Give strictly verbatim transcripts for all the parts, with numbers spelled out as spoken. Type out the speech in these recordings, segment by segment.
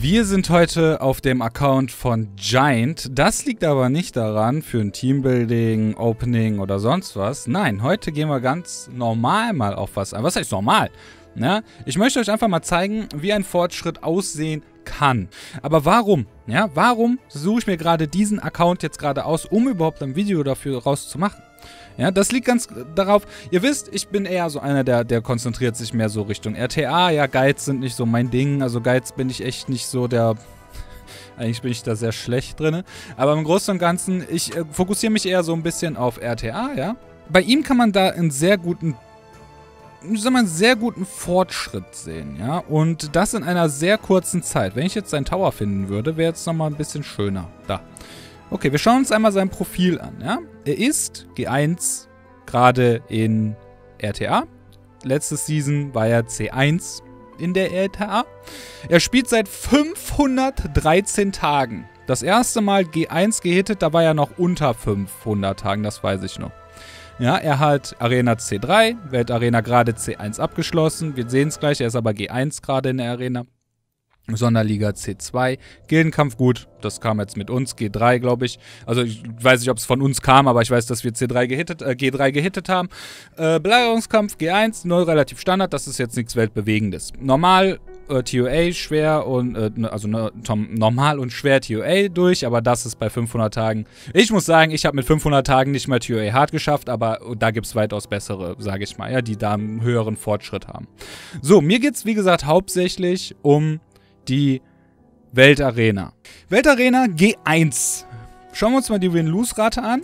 Wir sind heute auf dem Account von Giant. Das liegt aber nicht daran für ein Teambuilding, Opening oder sonst was. Nein, heute gehen wir ganz normal mal auf was ein. Was heißt normal? Ja, ich möchte euch einfach mal zeigen, wie ein Fortschritt aussehen kann. Aber warum? Ja, warum suche ich mir gerade diesen Account jetzt gerade aus, um überhaupt ein Video dafür rauszumachen? Ja, das liegt ganz darauf, ihr wisst, ich bin eher so einer, der, der konzentriert sich mehr so Richtung R T A. Ja, Guides sind nicht so mein Ding, also Guides bin ich echt nicht so der... Eigentlich bin ich da sehr schlecht drin. Aber im Großen und Ganzen, ich äh, fokussiere mich eher so ein bisschen auf R T A, ja. Bei ihm kann man da einen sehr guten, sagen wir mal, einen sehr guten Fortschritt sehen, ja. Und das in einer sehr kurzen Zeit. Wenn ich jetzt seinen Tower finden würde, wäre jetzt nochmal ein bisschen schöner. Da. Okay, wir schauen uns einmal sein Profil an, ja. Er ist G eins, gerade in R T A. Letzte Season war er C eins in der R T A. Er spielt seit fünfhundertdreizehn Tagen. Das erste Mal G eins gehittet, da war er noch unter fünfhundert Tagen, das weiß ich noch. Ja, er hat Arena C drei, Weltarena gerade C eins abgeschlossen. Wir sehen es gleich, er ist aber G eins gerade in der Arena. Sonderliga C zwei, Gildenkampf gut, das kam jetzt mit uns, G drei glaube ich, also ich weiß nicht, ob es von uns kam, aber ich weiß, dass wir C drei gehittet, äh, G drei gehittet haben. Äh, Belagerungskampf G eins, null relativ Standard, das ist jetzt nichts Weltbewegendes. Normal, äh, T O A, schwer und, äh, also ne, normal und schwer T O A durch, aber das ist bei fünfhundert Tagen. Ich muss sagen, ich habe mit fünfhundert Tagen nicht mal T O A hart geschafft, aber da gibt es weitaus bessere, sage ich mal, ja, die da einen höheren Fortschritt haben. So, mir geht es wie gesagt hauptsächlich um die Weltarena. Weltarena G eins. Schauen wir uns mal die Win-Lose-Rate an.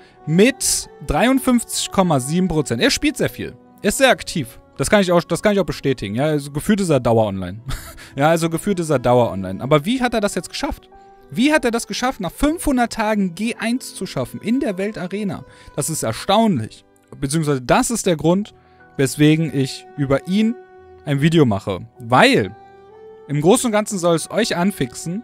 Mit dreiundfünfzig Komma sieben Prozent. Er spielt sehr viel. Er ist sehr aktiv. Das kann ich auch, das kann ich auch bestätigen. Ja, also gefühlt ist er Dauer-Online. ja, also gefühlt ist er Dauer-Online. Aber wie hat er das jetzt geschafft? Wie hat er das geschafft, nach fünfhundert Tagen G eins zu schaffen in der Weltarena? Das ist erstaunlich. Beziehungsweise das ist der Grund, weswegen ich über ihn ein Video mache. Weil im Großen und Ganzen soll es euch anfixen,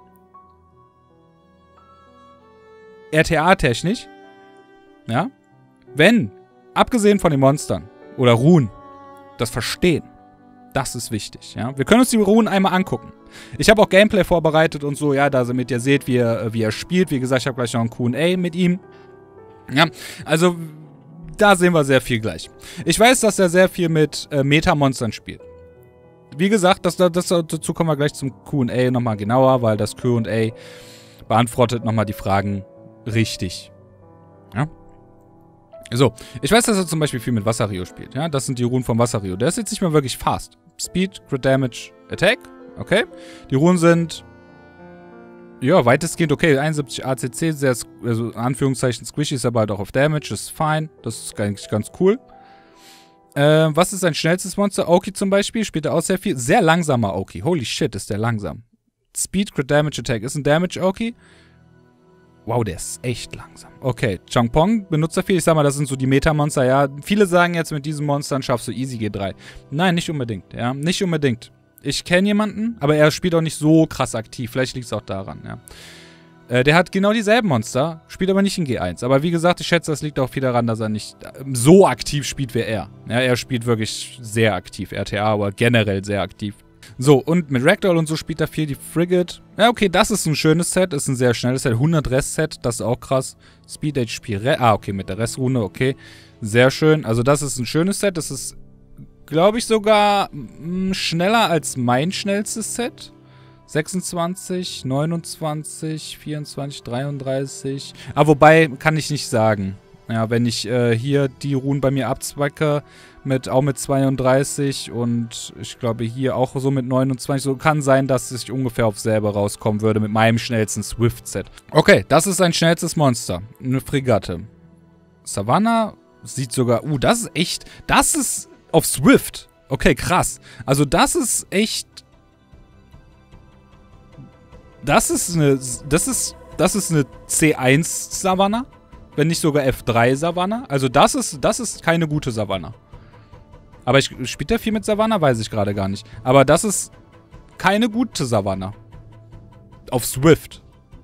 R T A-technisch, ja, wenn, abgesehen von den Monstern oder Runen, das Verstehen, das ist wichtig, ja. Wir können uns die Runen einmal angucken. Ich habe auch Gameplay vorbereitet und so, ja, damit ihr seht, wie er, wie er spielt. Wie gesagt, ich habe gleich noch ein Q und A mit ihm. Ja, also, da sehen wir sehr viel gleich. Ich weiß, dass er sehr viel mit äh, Meta-Monstern spielt. Wie gesagt, das, das, dazu kommen wir gleich zum Q und A nochmal genauer, weil das Q und A beantwortet nochmal die Fragen richtig. Ja? So, ich weiß, dass er zum Beispiel viel mit Wasserrio spielt. Ja? Das sind die Runen von Wasserrio. Der ist jetzt nicht mehr wirklich fast. Speed, Crit Damage, Attack. Okay. Die Runen sind, ja, weitestgehend okay. einundsiebzig A C C, sehr, also in Anführungszeichen squishy, ist aber halt auch auf Damage. Das ist fein. Das ist eigentlich ganz cool. Äh, was ist sein schnellstes Monster? Oki zum Beispiel, spielt er auch sehr viel. Sehr langsamer Oki. Holy shit, ist der langsam. Speed, Crit Damage, Attack ist ein Damage Oki. Wow, der ist echt langsam. Okay, Changpong benutzt er viel. Ich sag mal, das sind so die Meta-Monster. Ja, viele sagen jetzt, mit diesen Monstern schaffst du easy G drei. Nein, nicht unbedingt. Ja, nicht unbedingt. Ich kenne jemanden, aber er spielt auch nicht so krass aktiv. Vielleicht liegt es auch daran, ja. Der hat genau dieselben Monster, spielt aber nicht in G eins. Aber wie gesagt, ich schätze, das liegt auch viel daran, dass er nicht so aktiv spielt wie er. Ja, er spielt wirklich sehr aktiv, R T A, aber generell sehr aktiv. So, und mit Ragdoll und so spielt er viel die Frigate. Ja, okay, das ist ein schönes Set, ist ein sehr schnelles Set. hundert Rest-Set, das ist auch krass. Speed H P, Re ah, okay, mit der Restrune, okay. Sehr schön, also das ist ein schönes Set. Das ist, glaube ich, sogar mh, schneller als mein schnellstes Set. sechsundzwanzig, neunundzwanzig, vierundzwanzig, dreiunddreißig. Ah, wobei, kann ich nicht sagen. Ja, wenn ich äh, hier die Runen bei mir abzwacke, mit, auch mit zweiunddreißig und ich glaube hier auch so mit neunundzwanzig, so kann sein, dass ich ungefähr auf selber rauskommen würde mit meinem schnellsten Swift-Set. Okay, das ist sein schnellstes Monster. Eine Fregatte. Savannah sieht sogar, uh, das ist echt, das ist auf Swift. Okay, krass. Also das ist echt, Das ist eine, das ist, das ist eine C eins Savannah, wenn nicht sogar F drei Savannah. Also das ist, das ist keine gute Savannah. Aber ich, spielt der viel mit Savannah? Weiß ich gerade gar nicht. Aber das ist keine gute Savannah. Auf Swift.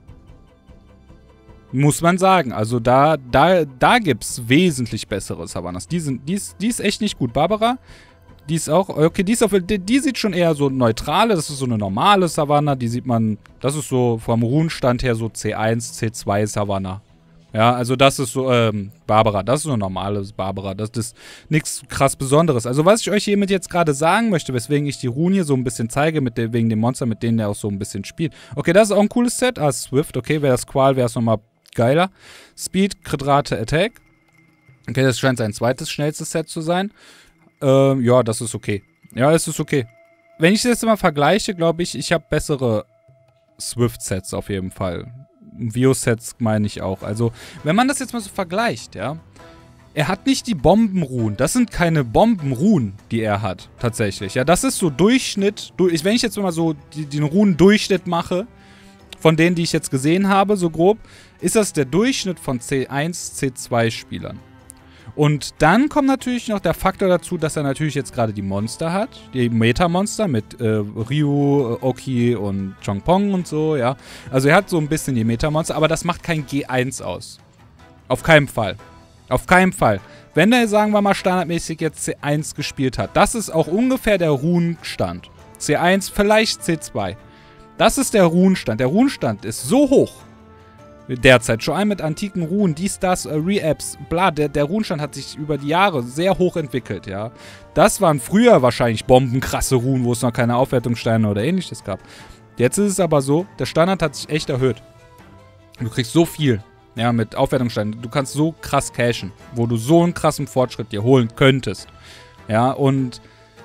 Muss man sagen. Also da, da, da gibt es wesentlich bessere Savannahs. Die, sind, die, ist, die ist echt nicht gut. Barbara, Die ist auch, okay, die, ist auf, die, die sieht schon eher so neutral, das ist so eine normale Savanna, die sieht man, das ist so vom Runenstand her so C eins, C zwei Savanna. Ja, also das ist so, ähm, Barbara, das ist so eine normale Barbara, das ist nichts krass Besonderes. Also was ich euch hiermit jetzt gerade sagen möchte, weswegen ich die Runen hier so ein bisschen zeige, mit der, wegen dem Monster, mit denen er auch so ein bisschen spielt. Okay, das ist auch ein cooles Set, ah, Swift, okay, wäre das Qual, wäre es nochmal geiler. Speed, Kritrate, Attack. Okay, das scheint sein zweites schnellstes Set zu sein. Ähm, ja, das ist okay. Ja, es ist okay. Wenn ich das jetzt mal vergleiche, glaube ich, ich habe bessere Swift-Sets auf jeden Fall. Vio-Sets meine ich auch. Also, wenn man das jetzt mal so vergleicht, ja. Er hat nicht die Bombenruhen. Das sind keine Bombenruhen, die er hat, tatsächlich. Ja, das ist so Durchschnitt. Durch, wenn ich jetzt mal so die, den Runen-Durchschnitt mache, von denen, die ich jetzt gesehen habe, so grob, ist das der Durchschnitt von C eins, C zwei Spielern. Und dann kommt natürlich noch der Faktor dazu, dass er natürlich jetzt gerade die Monster hat. Die Meta-Monster mit äh, Ryu, Oki und Chong-Pong und so, ja. Also er hat so ein bisschen die Meta-Monster, aber das macht kein G eins aus. Auf keinen Fall. Auf keinen Fall. Wenn er, sagen wir mal, standardmäßig jetzt C eins gespielt hat, das ist auch ungefähr der Runenstand. C eins, vielleicht C zwei. Das ist der Runenstand. Der Runenstand ist so hoch. Derzeit. Schon ein mit antiken Runen, dies, das, äh, Re-Apps, bla. Der, der Runenstand hat sich über die Jahre sehr hoch entwickelt, ja. Das waren früher wahrscheinlich bombenkrasse Runen, wo es noch keine Aufwertungssteine oder ähnliches gab. Jetzt ist es aber so, der Standard hat sich echt erhöht. Du kriegst so viel, ja, mit Aufwertungssteinen. Du kannst so krass cashen, wo du so einen krassen Fortschritt dir holen könntest. Ja, und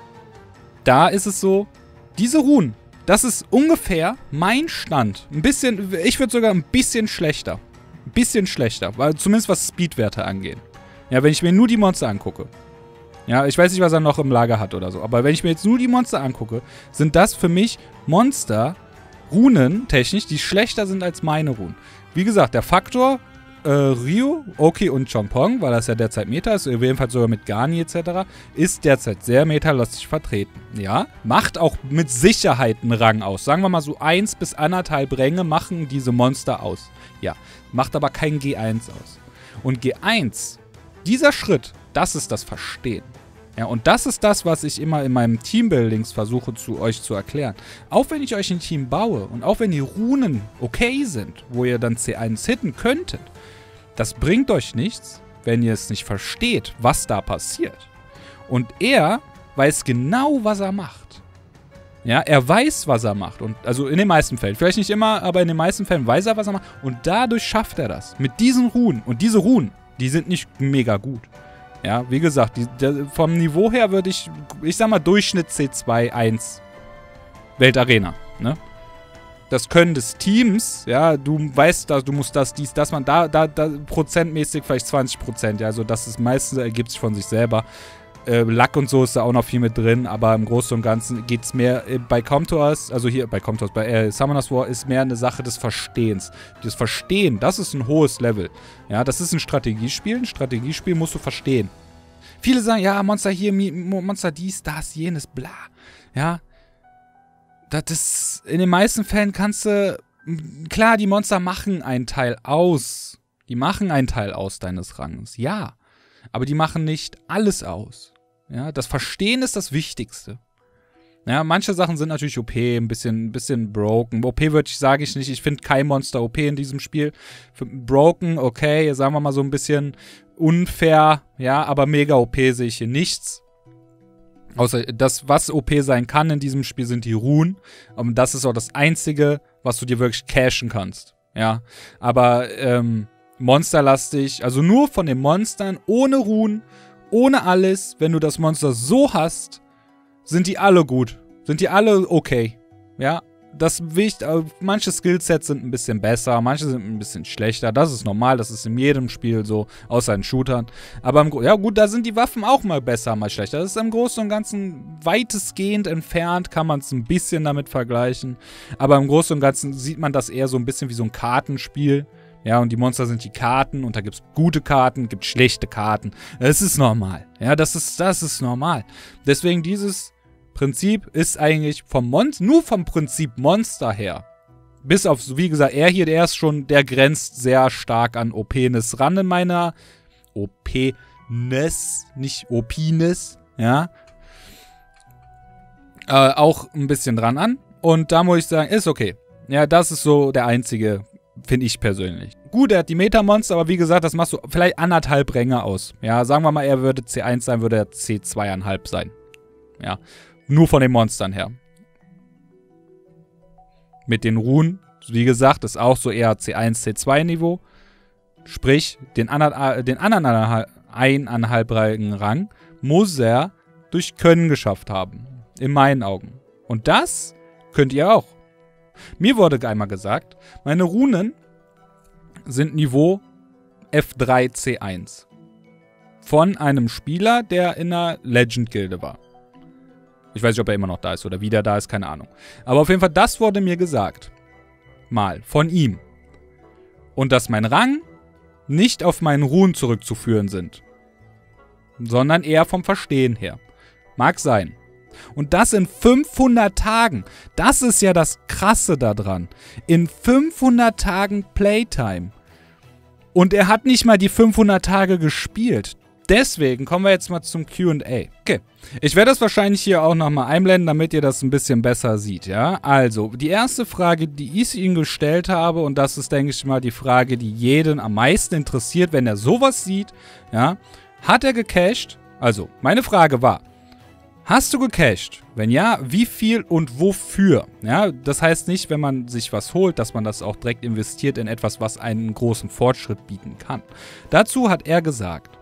da ist es so, diese Runen, das ist ungefähr mein Stand. Ein bisschen, ich würde sogar ein bisschen schlechter. Ein bisschen schlechter, weil zumindest was Speedwerte angeht. Ja, wenn ich mir nur die Monster angucke. Ja, ich weiß nicht, was er noch im Lager hat oder so. Aber wenn ich mir jetzt nur die Monster angucke, sind das für mich Monster, Runen technisch, die schlechter sind als meine Runen. Wie gesagt, der Faktor äh, Ryu, Oki und Chong-Pong, weil das ja derzeit Meta ist, jedenfalls sogar mit Garni et cetera, ist derzeit sehr metalastig vertreten. Ja, macht auch mit Sicherheit einen Rang aus. Sagen wir mal so eins bis anderthalb Ränge machen diese Monster aus. Ja, macht aber kein G eins aus. Und G eins, dieser Schritt, das ist das Verstehen. Ja, und das ist das, was ich immer in meinem Teambuildings versuche zu euch zu erklären. Auch wenn ich euch ein Team baue und auch wenn die Runen okay sind, wo ihr dann C eins hitten könntet, das bringt euch nichts, wenn ihr es nicht versteht, was da passiert. Und er weiß genau, was er macht. Ja, er weiß, was er macht. Und, also in den meisten Fällen. Vielleicht nicht immer, aber in den meisten Fällen weiß er, was er macht. Und dadurch schafft er das. Mit diesen Runen. Und diese Runen, die sind nicht mega gut. Ja, wie gesagt, die, der, vom Niveau her würde ich, ich sag mal, Durchschnitt C zwei eins Weltarena, ne? Das Können des Teams, ja, du weißt, dass du musst das, dies, das, man, da, da, da, prozentmäßig vielleicht zwanzig Prozent, ja, also das ist meistens, ergibt sich von sich selber. Äh, Lack und so ist da auch noch viel mit drin, aber im Großen und Ganzen geht es mehr, äh, bei Comtours, also hier, bei Comtours, bei äh, Summoners War ist mehr eine Sache des Verstehens. Das Verstehen, das ist ein hohes Level. Ja, das ist ein Strategiespiel, ein Strategiespiel musst du verstehen. Viele sagen, ja, Monster hier, Monster dies, das, jenes, bla. Ja, das ist, in den meisten Fällen kannst du, klar, die Monster machen einen Teil aus. Die machen einen Teil aus deines Ranges, ja. Aber die machen nicht alles aus. Ja, das Verstehen ist das Wichtigste. Ja, manche Sachen sind natürlich O P, ein bisschen, ein bisschen broken. O P würde ich, sage ich nicht, ich finde kein Monster O P in diesem Spiel. Broken, okay, sagen wir mal so ein bisschen unfair, ja, aber mega O P sehe ich hier nichts. Außer das, was O P sein kann in diesem Spiel, sind die Runen. Und das ist auch das Einzige, was du dir wirklich cashen kannst. Ja, aber ähm, monsterlastig, also nur von den Monstern, ohne Runen, ohne alles, wenn du das Monster so hast, sind die alle gut. Sind die alle okay. Ja, das Wicht, manche Skillsets sind ein bisschen besser, manche sind ein bisschen schlechter. Das ist normal, das ist in jedem Spiel so, außer in Shootern. Aber im, ja gut, da sind die Waffen auch mal besser, mal schlechter. Das ist im Großen und Ganzen weitestgehend entfernt, kann man es ein bisschen damit vergleichen. Aber im Großen und Ganzen sieht man das eher so ein bisschen wie so ein Kartenspiel. Ja, und die Monster sind die Karten und da gibt es gute Karten, gibt schlechte Karten. Das ist normal. Ja, das ist, das ist normal. Deswegen dieses Prinzip ist eigentlich vom Monster, nur vom Prinzip Monster her. Bis auf, wie gesagt, er hier, der ist schon, der grenzt sehr stark an O P-Ness ran in meiner O P-Ness, nicht O P-Ness, ja. äh, auch ein bisschen dran an. Und da muss ich sagen, ist okay. Ja, das ist so der einzige, finde ich persönlich. Gut, er hat die Metamonster, aber wie gesagt, das machst du vielleicht anderthalb Ränge aus. Ja, sagen wir mal, er würde C eins sein, würde er C zwei Komma fünf sein. Ja, nur von den Monstern her. Mit den Runen, wie gesagt, ist auch so eher C eins, C zwei Niveau. Sprich, den anderen, den anderen eineinhalbrigen Rang muss er durch Können geschafft haben. In meinen Augen. Und das könnt ihr auch. Mir wurde einmal gesagt, meine Runen sind Niveau F drei C eins. Von einem Spieler, der in einer Legend-Gilde war. Ich weiß nicht, ob er immer noch da ist oder wieder da ist, keine Ahnung. Aber auf jeden Fall, das wurde mir gesagt. Mal, von ihm. Und dass mein Rang nicht auf meinen Runen zurückzuführen sind. Sondern eher vom Verstehen her. Mag sein. Und das in fünfhundert Tagen. Das ist ja das Krasse daran. In fünfhundert Tagen Playtime. Und er hat nicht mal die fünfhundert Tage gespielt. Deswegen kommen wir jetzt mal zum Q und A. Okay, ich werde das wahrscheinlich hier auch nochmal einblenden, damit ihr das ein bisschen besser seht, ja? Also, die erste Frage, die ich ihm gestellt habe, und das ist, denke ich mal, die Frage, die jeden am meisten interessiert, wenn er sowas sieht, ja? Hat er gecached? Also, meine Frage war, hast du gecached? Wenn ja, wie viel und wofür? Ja, das heißt nicht, wenn man sich was holt, dass man das auch direkt investiert in etwas, was einen großen Fortschritt bieten kann. Dazu hat er gesagt,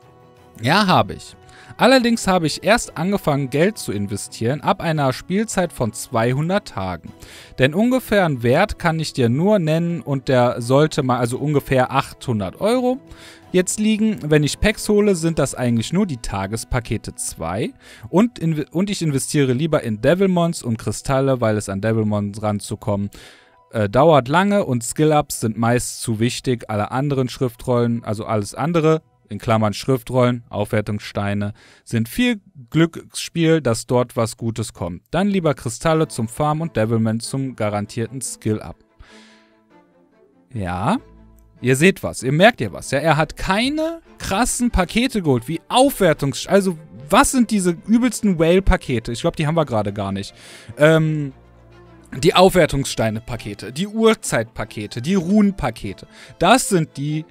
ja, habe ich. Allerdings habe ich erst angefangen, Geld zu investieren, ab einer Spielzeit von zweihundert Tagen. Denn ungefähr einen Wert kann ich dir nur nennen und der sollte mal, also ungefähr achthundert Euro jetzt liegen. Wenn ich Packs hole, sind das eigentlich nur die Tagespakete zwei und, in, und ich investiere lieber in Devilmons und Kristalle, weil es an Devilmons ranzukommen äh, dauert lange und Skill-Ups sind meist zu wichtig. Alle anderen Schriftrollen, also alles andere, in Klammern Schriftrollen, Aufwertungssteine, sind viel Glücksspiel, dass dort was Gutes kommt. Dann lieber Kristalle zum Farm und Devilman zum garantierten Skill-Up. Ja, ihr seht was, ihr merkt ihr was. Ja, er hat keine krassen Pakete geholt, wie Aufwertungssteine. Also, was sind diese übelsten Whale-Pakete? Ich glaube, die haben wir gerade gar nicht. Ähm, die Aufwertungssteine-Pakete, die Uhrzeit-Pakete, die Runen-Pakete. Das sind die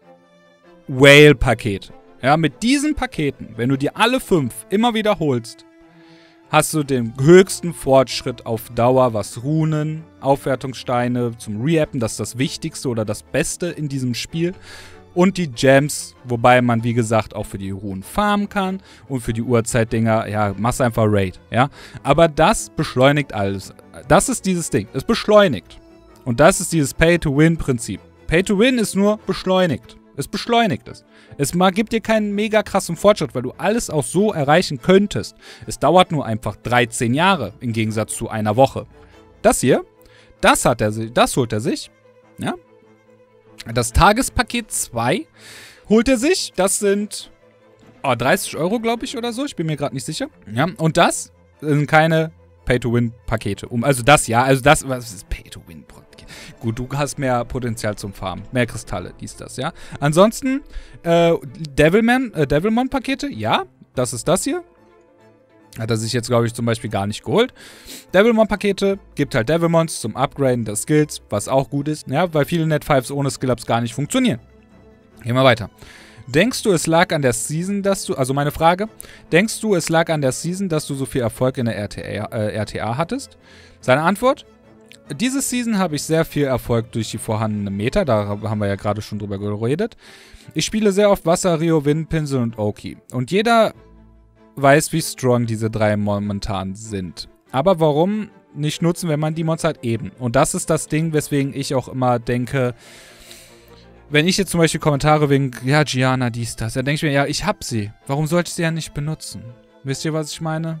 Whale-Paket. Ja, mit diesen Paketen, wenn du dir alle fünf immer wiederholst, hast du den höchsten Fortschritt auf Dauer, was Runen, Aufwertungssteine zum Reappen, das ist das Wichtigste oder das Beste in diesem Spiel. Und die Gems, wobei man, wie gesagt, auch für die Runen farmen kann und für die Uhrzeit-Dinger, ja, machst einfach Raid, ja. Aber das beschleunigt alles. Das ist dieses Ding. Es beschleunigt. Und das ist dieses Pay-to-Win-Prinzip. Pay-to-Win ist nur beschleunigt. Es beschleunigt es. Es gibt dir keinen mega krassen Fortschritt, weil du alles auch so erreichen könntest. Es dauert nur einfach dreizehn Jahre im Gegensatz zu einer Woche. Das hier, das hat er sich, das holt er sich. Ja. Das Tagespaket zwei holt er sich. Das sind oh, dreißig Euro, glaube ich, oder so. Ich bin mir gerade nicht sicher. Ja. Und das sind keine Pay-to-Win-Pakete. Um, also das, ja. Also das, was ist Pay-to-Win-Paket? Gut, du hast mehr Potenzial zum Farmen. Mehr Kristalle, dies, das, ja. Ansonsten, äh, Devilman, äh, Devilmon-Pakete, ja. Das ist das hier. Hat er sich jetzt, glaube ich, zum Beispiel gar nicht geholt. Devilmon-Pakete gibt halt Devilmons zum Upgraden der Skills, was auch gut ist, ja, weil viele Net fives ohne Skill-Ups gar nicht funktionieren. Gehen wir weiter. Denkst du, es lag an der Season, dass du, also meine Frage, denkst du, es lag an der Season, dass du so viel Erfolg in der R T A, äh, R T A hattest? Seine Antwort? Diese Season habe ich sehr viel Erfolg durch die vorhandene Meta, da haben wir ja gerade schon drüber geredet. Ich spiele sehr oft Wasser, Rio, Wind, Pinsel und Oki. Und jeder weiß, wie strong diese drei momentan sind. Aber warum nicht nutzen, wenn man die Monster hat? Eben. Und das ist das Ding, weswegen ich auch immer denke, wenn ich jetzt zum Beispiel Kommentare wegen, ja, Gianna, dies, das, dann denke ich mir, ja, ich hab sie. Warum sollte ich sie ja nicht benutzen? Wisst ihr, was ich meine?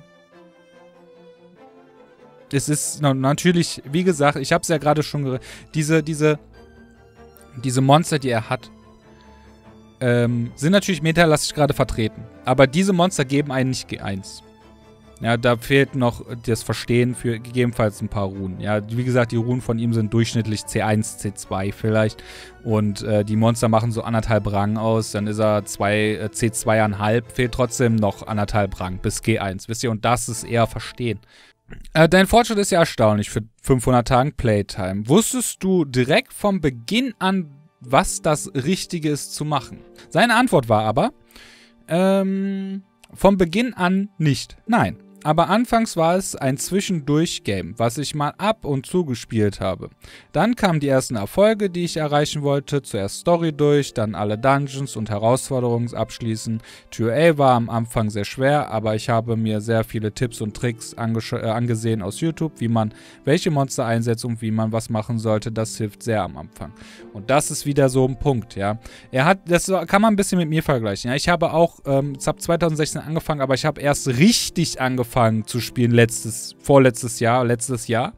Es ist natürlich, wie gesagt, ich habe es ja gerade schon gesagt, diese, diese, diese Monster, die er hat, ähm, sind natürlich metalastig gerade vertreten. Aber diese Monster geben einen nicht G eins. Ja, da fehlt noch das Verstehen für gegebenenfalls ein paar Runen. Ja, wie gesagt, die Runen von ihm sind durchschnittlich C eins, C zwei vielleicht. Und äh, die Monster machen so anderthalb Rang aus. Dann ist er zwei, äh, C zwei Komma fünf. Fehlt trotzdem noch anderthalb Rang bis G eins. Wisst ihr? Und das ist eher Verstehen. Äh, dein Fortschritt ist ja erstaunlich für fünfhundert Tagen Playtime. Wusstest du direkt vom Beginn an, was das Richtige ist zu machen? Seine Antwort war aber, ähm, vom Beginn an nicht. Nein. Aber anfangs war es ein Zwischendurch-Game, was ich mal ab und zu gespielt habe. Dann kamen die ersten Erfolge, die ich erreichen wollte. Zuerst Story durch, dann alle Dungeons und Herausforderungen abschließen. T O A war am Anfang sehr schwer, aber ich habe mir sehr viele Tipps und Tricks äh, angesehen aus YouTube, wie man welche Monster einsetzt und wie man was machen sollte. Das hilft sehr am Anfang. Und das ist wieder so ein Punkt, ja. Er hat, das kann man ein bisschen mit mir vergleichen. Ja? Ich habe auch, ähm, ich habe zwanzig sechzehn angefangen, aber ich habe erst richtig angefangen zu spielen letztes, vorletztes Jahr, letztes Jahr.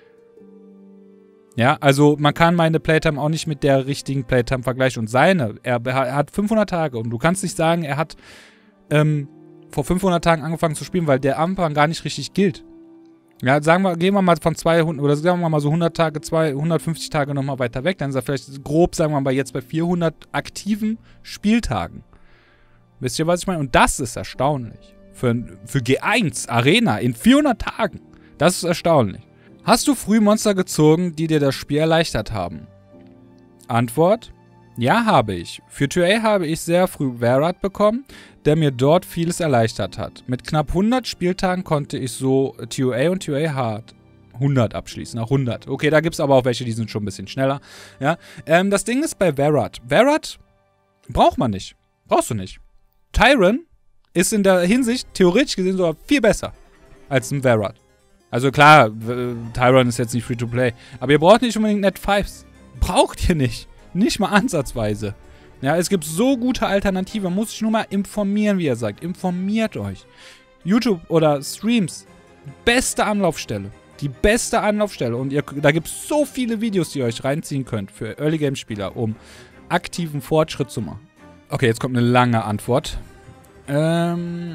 Ja, also man kann meine Playtime auch nicht mit der richtigen Playtime vergleichen. Und seine, er, er hat fünfhundert Tage und du kannst nicht sagen, er hat ähm, vor fünfhundert Tagen angefangen zu spielen, weil der Anfang gar nicht richtig gilt. Ja, sagen wir, gehen wir mal von zweihundert, oder sagen wir mal so hundert Tage, hundertfünfzig Tage nochmal weiter weg, dann ist er vielleicht grob, sagen wir mal, jetzt bei vierhundert aktiven Spieltagen. Wisst ihr, was ich meine? Und das ist erstaunlich. Für, für G eins Arena in vierhundert Tagen. Das ist erstaunlich. Hast du früh Monster gezogen, die dir das Spiel erleichtert haben? Antwort: Ja, habe ich. Für T O A habe ich sehr früh Varad bekommen, der mir dort vieles erleichtert hat. Mit knapp hundert Spieltagen konnte ich so T O A und T O A Hard hundert abschließen, nach hundert. Okay, da gibt es aber auch welche, die sind schon ein bisschen schneller. Ja, ähm, das Ding ist bei Varad. Varad braucht man nicht. Brauchst du nicht. Tyron ist in der Hinsicht theoretisch gesehen sogar viel besser als ein Varad. Also klar, Tyron ist jetzt nicht Free-to-Play, aber ihr braucht nicht unbedingt Net Fives. Braucht ihr nicht. Nicht mal ansatzweise. Ja, es gibt so gute Alternativen. Man muss sich nur mal informieren, wie er sagt. Informiert euch. YouTube oder Streams. Beste Anlaufstelle. Die beste Anlaufstelle. Und ihr, da gibt es so viele Videos, die ihr euch reinziehen könnt für Early-Game-Spieler, um aktiven Fortschritt zu machen. Okay, jetzt kommt eine lange Antwort. Ähm,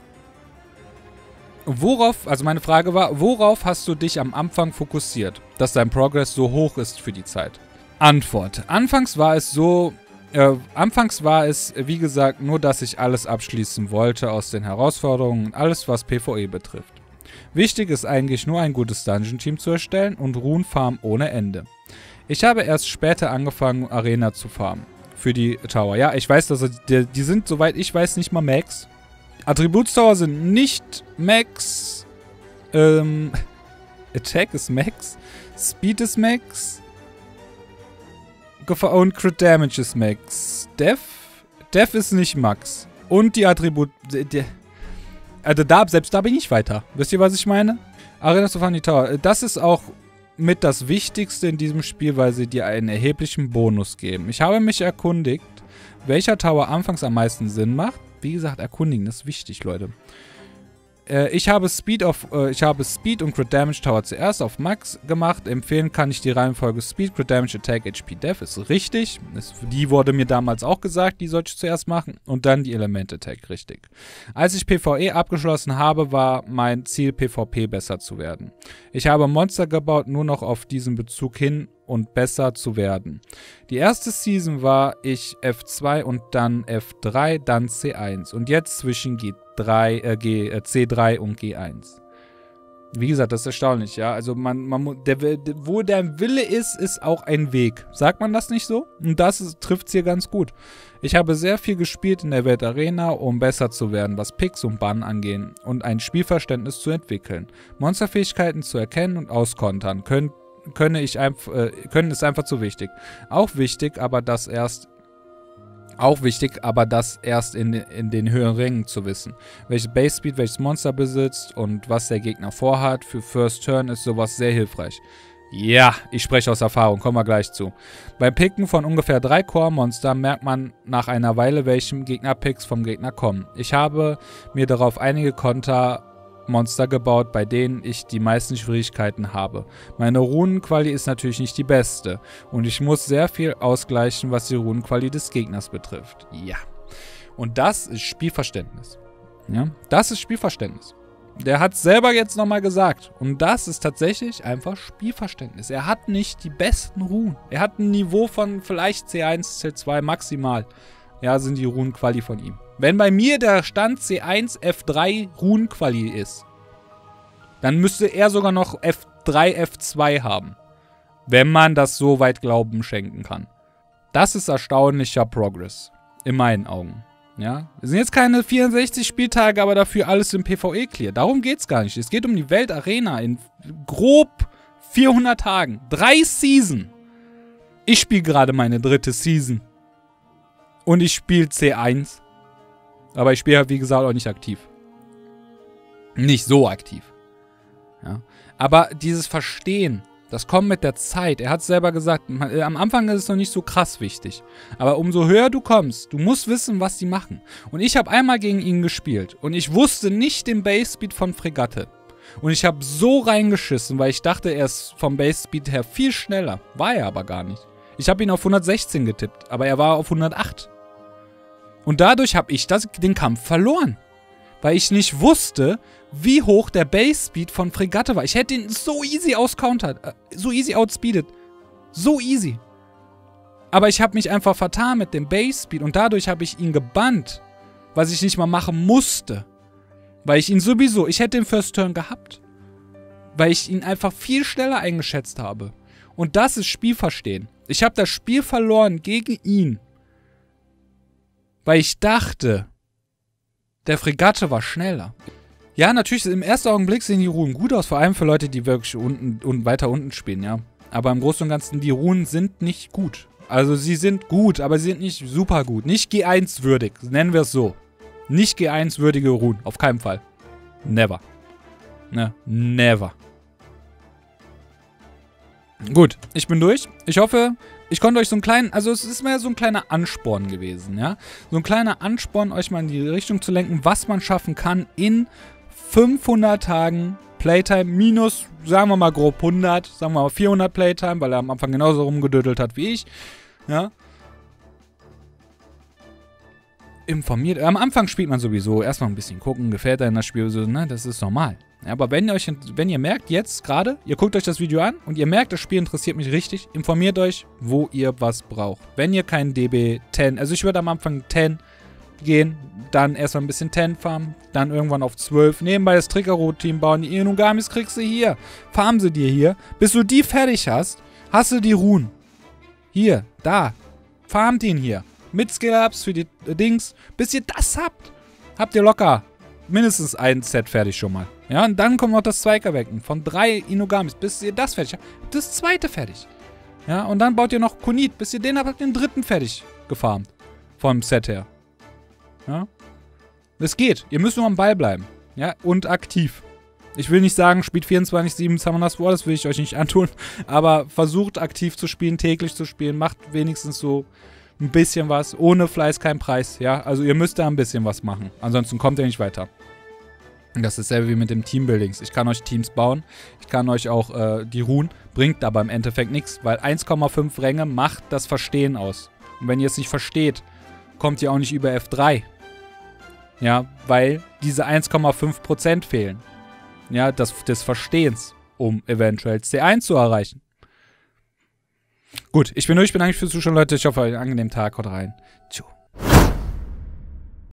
worauf, also meine Frage war, worauf hast du dich am Anfang fokussiert, dass dein Progress so hoch ist für die Zeit? Antwort: Anfangs war es so, äh, anfangs war es, wie gesagt, nur, dass ich alles abschließen wollte aus den Herausforderungen und alles, was PvE betrifft. Wichtig ist eigentlich nur ein gutes Dungeon-Team zu erstellen und Runenfarm ohne Ende. Ich habe erst später angefangen, Arena zu farmen. Für die Tower. Ja, ich weiß, dass die, die sind, soweit ich weiß, nicht mal Max. Attributstower sind nicht Max. Ähm, Attack ist Max. Speed ist Max. Und Crit Damage ist Max. Def? Def ist nicht Max. Und die Attribut... Die, also da, selbst da bin ich weiter. Wisst ihr, was ich meine? Arena zu fahren, die Tower. Das ist auch mit das Wichtigste in diesem Spiel, weil sie dir einen erheblichen Bonus geben. Ich habe mich erkundigt, welcher Tower anfangs am meisten Sinn macht. Wie gesagt, erkundigen, das ist wichtig, Leute. Äh, ich habe Speed auf, äh, ich habe Speed und Crit Damage Tower zuerst auf Max gemacht. Empfehlen kann ich die Reihenfolge Speed, Crit Damage, Attack, H P, Def. Ist richtig. Das, die wurde mir damals auch gesagt, die sollte ich zuerst machen. Und dann die Element Attack, richtig. Als ich PvE abgeschlossen habe, war mein Ziel, PvP besser zu werden. Ich habe Monster gebaut, nur noch auf diesen Bezug hin und besser zu werden. Die erste Season war ich F zwei und dann F drei, dann C eins. Und jetzt zwischen G drei, äh, G, äh, C drei und G eins. Wie gesagt, das ist erstaunlich, ja. Also man, man der, der, wo der Wille ist, ist auch ein Weg. Sagt man das nicht so? Und das trifft es hier ganz gut. Ich habe sehr viel gespielt in der Welt Arena, um besser zu werden, was Picks und Bannen angehen und ein Spielverständnis zu entwickeln. Monsterfähigkeiten zu erkennen und auskontern können Könne ich einfach, äh, können ist einfach zu wichtig. Auch wichtig, aber das erst auch wichtig, aber das erst in, in den höheren Rängen zu wissen. Welche Base Speed welches Monster besitzt und was der Gegner vorhat. Für First Turn ist sowas sehr hilfreich. Ja, ich spreche aus Erfahrung, kommen wir gleich zu. Beim Picken von ungefähr drei Core-Monstern merkt man nach einer Weile, welchem Gegner-Picks vom Gegner kommen. Ich habe mir darauf einige Konter Monster gebaut, bei denen ich die meisten Schwierigkeiten habe. Meine Runenquali ist natürlich nicht die beste und ich muss sehr viel ausgleichen, was die Runenquali des Gegners betrifft. Ja. Und das ist Spielverständnis. Ja, das ist Spielverständnis. Der hat es selber jetzt nochmal gesagt. Und das ist tatsächlich einfach Spielverständnis. Er hat nicht die besten Runen. Er hat ein Niveau von vielleicht C eins, C zwei maximal. Ja, sind die Runen-Quali von ihm. Wenn bei mir der Stand C eins, F drei Runen-Quali ist, dann müsste er sogar noch F drei, F zwei haben. Wenn man das so weit Glauben schenken kann. Das ist erstaunlicher Progress. In meinen Augen. Ja, es sind jetzt keine vierundsechzig Spieltage, aber dafür alles im PvE clear. Darum geht's gar nicht. Es geht um die Weltarena in grob vierhundert Tagen. Drei Season. Ich spiele gerade meine dritte Season. Und ich spiele C eins. Aber ich spiele halt, wie gesagt, auch nicht aktiv. Nicht so aktiv. Ja. Aber dieses Verstehen, das kommt mit der Zeit. Er hat es selber gesagt, am Anfang ist es noch nicht so krass wichtig. Aber umso höher du kommst, du musst wissen, was die machen. Und ich habe einmal gegen ihn gespielt. Und ich wusste nicht den Base-Speed von Fregatte. Und ich habe so reingeschissen, weil ich dachte, er ist vom Base-Speed her viel schneller. War er aber gar nicht. Ich habe ihn auf hundertsechzehn getippt, aber er war auf hundertacht. Und dadurch habe ich das, den Kampf verloren. Weil ich nicht wusste, wie hoch der Base-Speed von Fregatte war. Ich hätte ihn so easy auscountert. Äh, so easy outspeedet. So easy. Aber ich habe mich einfach vertan mit dem Base-Speed. Und dadurch habe ich ihn gebannt. Was ich nicht mal machen musste. Weil ich ihn sowieso... Ich hätte den First Turn gehabt. Weil ich ihn einfach viel schneller eingeschätzt habe. Und das ist Spielverstehen. Ich habe das Spiel verloren gegen ihn. Weil ich dachte... Der Fregatte war schneller. Ja, natürlich, im ersten Augenblick sehen die Runen gut aus, vor allem für Leute, die wirklich unten und weiter unten spielen, ja. Aber im Großen und Ganzen, die Runen sind nicht gut. Also sie sind gut, aber sie sind nicht super gut. Nicht G eins würdig, nennen wir es so. Nicht G eins würdige Runen, auf keinen Fall. Never. Ne, never. Gut, ich bin durch. Ich hoffe, ich konnte euch so einen kleinen, also es ist mehr so ein kleiner Ansporn gewesen, ja. So ein kleiner Ansporn, euch mal in die Richtung zu lenken, was man schaffen kann in fünfhundert Tagen Playtime minus, sagen wir mal grob hundert, sagen wir mal vierhundert Playtime, weil er am Anfang genauso rumgedödelt hat wie ich, ja. Informiert. Am Anfang spielt man sowieso erstmal ein bisschen gucken, gefällt einem das Spiel, so, ne, das ist normal. Ja, aber wenn ihr euch, wenn ihr merkt, jetzt gerade, ihr guckt euch das Video an und ihr merkt, das Spiel interessiert mich richtig, informiert euch, wo ihr was braucht. Wenn ihr keinen D B zehn, also ich würde am Anfang zehn gehen, dann erstmal ein bisschen zehn farmen, dann irgendwann auf zwölf, nebenbei das Trigger-Root-Team bauen, die Inugamis kriegst du hier, farm sie dir hier, bis du die fertig hast, hast du die Runen. Hier, da, farmt ihn hier. Mit Skill-Ups für die äh, Dings. Bis ihr das habt, habt ihr locker mindestens ein Set fertig schon mal. Ja, und dann kommt noch das Zweigerwecken von drei Inugamis. Bis ihr das fertig habt, das zweite fertig. Ja, und dann baut ihr noch Kunit. Bis ihr den habt, habt ihr den dritten fertig gefarmt. Vom Set her. Ja. Es geht. Ihr müsst nur am Ball bleiben. Ja, und aktiv. Ich will nicht sagen, spielt vierundzwanzig sieben Summoners War, das will ich euch nicht antun. Aber versucht aktiv zu spielen, täglich zu spielen. Macht wenigstens so ein bisschen was. Ohne Fleiß kein Preis. Ja, also ihr müsst da ein bisschen was machen. Ansonsten kommt ihr nicht weiter. Das ist dasselbe wie mit dem Teambuildings. Ich kann euch Teams bauen. Ich kann euch auch äh, die Runen. Bringt aber im Endeffekt nichts, weil eins Komma fünf Ränge macht das Verstehen aus. Und wenn ihr es nicht versteht, kommt ihr auch nicht über F drei. Ja, weil diese eins Komma fünf Prozent fehlen. Ja, das, des Verstehens, um eventuell C eins zu erreichen. Gut, ich bin durch, ich bedanke mich fürs Zuschauen, Leute. Ich hoffe, euch einen angenehmen Tag. Haut rein. Tschüss.